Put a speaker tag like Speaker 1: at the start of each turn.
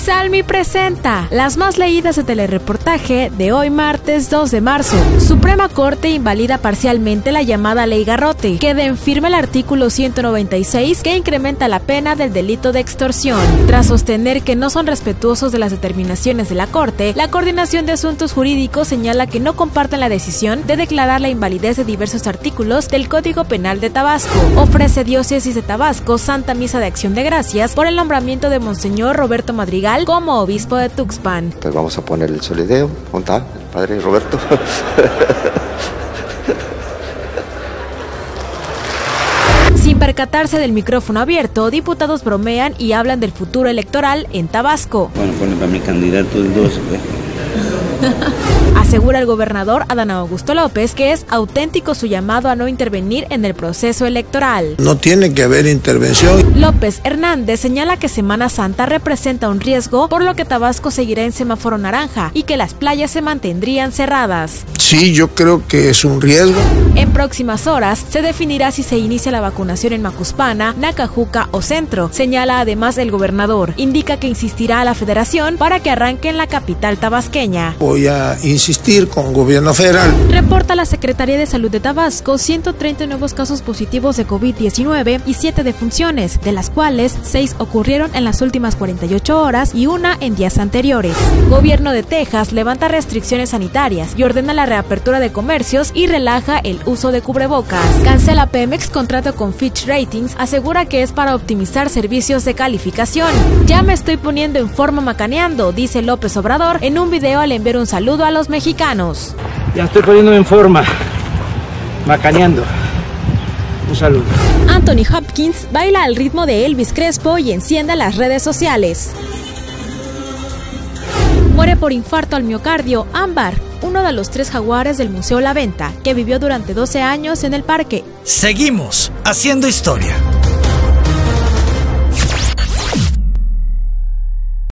Speaker 1: Salmi presenta las más leídas de telereportaje de hoy martes 2 de marzo. Suprema Corte invalida parcialmente la llamada Ley Garrote. Queda en firme el artículo 196 que incrementa la pena del delito de extorsión. Tras sostener que no son respetuosos de las determinaciones de la Corte, la Coordinación de Asuntos Jurídicos señala que no comparten la decisión de declarar la invalidez de diversos artículos del Código Penal de Tabasco. Ofrece Diócesis de Tabasco Santa Misa de Acción de Gracias por el nombramiento de Monseñor Roberto Madrigal como obispo de Tuxpan.
Speaker 2: Pues vamos a poner el solideo. ¿Dónde está el padre Roberto?
Speaker 1: Sin percatarse del micrófono abierto, diputados bromean y hablan del futuro electoral en Tabasco.
Speaker 3: Bueno, pone para mi candidato el 12.
Speaker 1: Asegura el gobernador Adán Augusto López que es auténtico su llamado a no intervenir en el proceso electoral.
Speaker 4: No tiene que haber intervención.
Speaker 1: López Hernández señala que Semana Santa representa un riesgo, por lo que Tabasco seguirá en semáforo naranja y que las playas se mantendrían cerradas.
Speaker 4: Sí, yo creo que es un riesgo.
Speaker 1: En próximas horas se definirá si se inicia la vacunación en Macuspana, Nacajuca o Centro, señala además el gobernador. Indica que insistirá a la federación para que arranque en la capital tabasqueña.
Speaker 4: Voy a insistir con el gobierno federal.
Speaker 1: Reporta la Secretaría de Salud de Tabasco 130 nuevos casos positivos de COVID-19 y 7 defunciones, de las cuales 6 ocurrieron en las últimas 48 horas y una en días anteriores. Gobierno de Texas levanta restricciones sanitarias y ordena la reapertura de comercios y relaja el uso de cubrebocas. Cancela Pemex contrato con Fitch Ratings, asegura que es para optimizar servicios de calificación. Ya me estoy poniendo en forma macaneando, dice López Obrador en un video al enviar un saludo a los mexicanos.
Speaker 3: Ya estoy poniéndome en forma, macaneando. Un saludo.
Speaker 1: Anthony Hopkins baila al ritmo de Elvis Crespo y enciende las redes sociales. Muere por infarto al miocardio Ámbar, uno de los 3 jaguares del Museo La Venta, que vivió durante 12 años en el parque.
Speaker 5: Seguimos haciendo historia.